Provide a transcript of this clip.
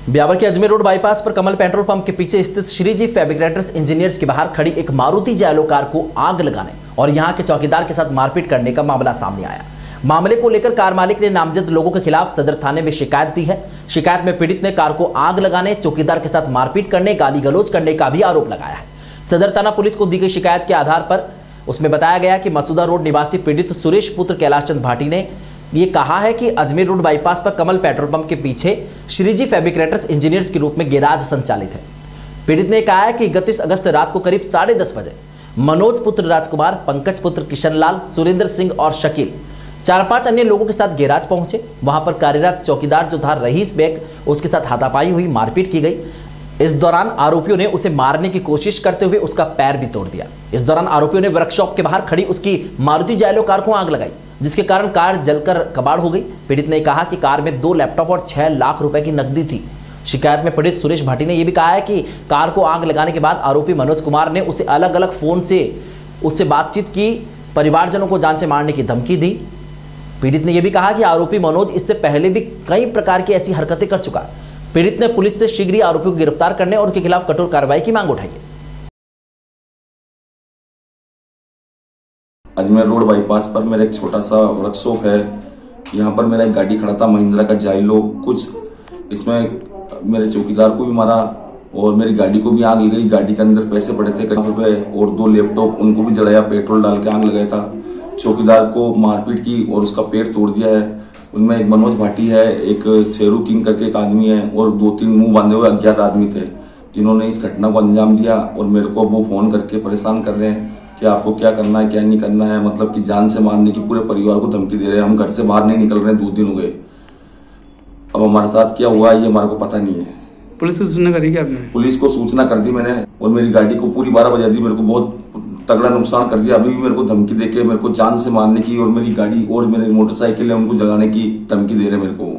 ब्यावर के Ajmer road bypass पर कमल petrol pump के पीछे स्थित श्रीजी फैब्रिकेटर्स इंजीनियर्स के बाहर खड़ी एक मारुति जैलो कार को आग लगाने और यहां के चौकीदार के साथ मारपीट करने का मामला सामने आया। मामले को लेकर कार मालिक ने नामजद लोगों के खिलाफ सदर थाने में शिकायत दी है। शिकायत में पीड़ित ने कार को आग लगाने, चौकीदार के साथ मारपीट करने, गाली गलौज करने का भी आरोप लगाया है। सदर थाना पुलिस को दी गई शिकायत के आधार पर उसमें बताया गया कि मसूदा रोड निवासी पीड़ित सुरेश पुत्र कैलाश चंद भाटी ने ये कहा है कि अजमेर रोड बाईपास पर कमल पेट्रोल पंप के पीछे श्रीजी फैब्रिकेटर्स इंजीनियर्स के रूप में गैराज संचालित है। पीड़ित ने कहा है कि 31 अगस्त रात को करीब 10:30 बजे मनोज पुत्र राजकुमार, पंकज पुत्र किशनलाल, सुरेंद्र सिंह और शकील 4-5 अन्य लोगों के साथ गैराज पहुंचे। वहां पर कार्यरत चौकीदार जो था रईस बेग, उसके साथ हाथापाई हुई, मारपीट की गई। इस दौरान आरोपियों ने उसे मारने की कोशिश करते हुए उसका पैर भी तोड़ दिया। इस दौरान आरोपियों ने वर्कशॉप के बाहर खड़ी उसकी मारुति जैलो कार को आग लगाई, जिसके कारण कार जलकर कबाड़ हो गई। पीड़ित ने कहा कि कार में 2 लैपटॉप और 6 लाख रुपए की नकदी थी। शिकायत में पीड़ित सुरेश भाटी ने यह भी कहा है कि कार को आग लगाने के बाद आरोपी मनोज कुमार ने उसे अलग अलग फोन से उससे बातचीत की, परिवारजनों को जान से मारने की धमकी दी। पीड़ित ने यह भी कहा कि आरोपी मनोज इससे पहले भी कई प्रकार की ऐसी हरकतें कर चुका है। पीड़ित ने पुलिस से शीघ्र ही आरोपियों को गिरफ्तार करने और उनके खिलाफ कठोर कार्रवाई की मांग उठाई है। अजमेर रोड बाईपास पर मेरा एक छोटा सा वर्कशॉप है। यहाँ पर मेरा एक गाड़ी खड़ा था, महिंद्रा का जाइलो कुछ। इसमें मेरे चौकीदार को भी मारा और मेरी गाड़ी को भी आग लग गई। गाड़ी के अंदर पैसे पड़े थे रुपए और 2 लैपटॉप, उनको भी जलाया, पेट्रोल डाल के आग लगाया था। चौकीदार को मारपीट की और उसका पैर तोड़ दिया है। उनमें एक मनोज भाटी है, एक शेरू किंग करके एक आदमी है और 2-3 मुंह बांधे हुए अज्ञात आदमी थे, जिन्होंने इस घटना को अंजाम दिया। और मेरे को वो फोन करके परेशान कर रहे हैं कि आपको क्या करना है, क्या नहीं करना है, मतलब कि जान से मारने की, पूरे परिवार को धमकी दे रहे हैं। हम घर से बाहर नहीं निकल रहे हैं, 2 दिन हो गए। अब हमारे साथ क्या हुआ ये हमारे को पता नहीं है। पुलिस को सूचना करी क्या आपने? पुलिस को सूचना कर दी मैंने और मेरी गाड़ी को पूरी 12 बजा दी। मेरे को बहुत तगड़ा नुकसान कर दिया। अभी भी मेरे को धमकी देके मेरे को जान से मारने की और मेरी गाड़ी और मेरी मोटरसाइकिल है उनको जलाने की धमकी दे रहे मेरे को।